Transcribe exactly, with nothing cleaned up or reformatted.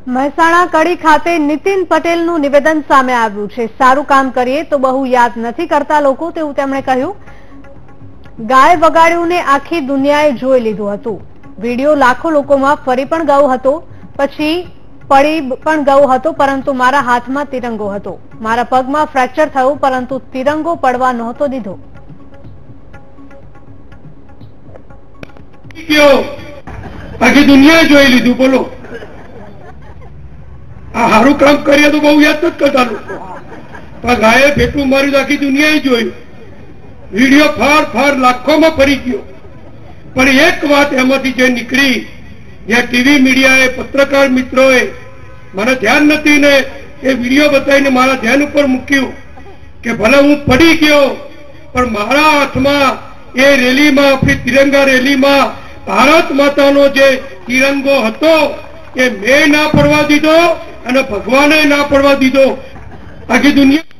મહેસાણા કડી ખાતે નીતિન પટેલનું નિવેદન સામે આવ્યું છે। સારું કામ કરીએ તો બહુ યાદ નથી કરતા લોકો તેવું તેમણે કહ્યું। ગાય વગાડ્યુંને આખી દુનિયાએ જોઈ લીધું હતું। વિડીયો લાખો લોકોમાં ફરી પણ ગયો હતો, પછી પડી પણ ગયો હતો, પરંતુ મારા હાથમાં તિરંગો હતો। મારા પગમાં ફ્રેક્ચર થયું, પરંતુ તિરંગો પડવા નહોતો દીધો। આખી દુનિયાએ જોઈ લીધું, બોલો આ સારું કામ કરીએ તો બહુ યાદ નથી કરતા લોકો। પણ ગાયે ભેટું માર્યું આખી દુનિયાએ જોયું, વિડીયો ફાર ફાર લાખોમાં ફરી ગયો। પણ એક વાત એમાંથી જે નીકળી, જ્યાં ટીવી મીડિયાએ, પત્રકાર મિત્રોએ મને ધ્યાન નથી ને એ વિડીયો બતાવીને મારા ધ્યાન ઉપર મૂક્યું કે ભલે હું પડી ગયો પણ મારા હાથમાં એ રેલીમાં, આપણી તિરંગા રેલીમાં ભારત માતાનો જે તિરંગો હતો એ મેં ના પડવા દીધો અને ભગવાને ના પડવા દીધો। આખી દુનિયા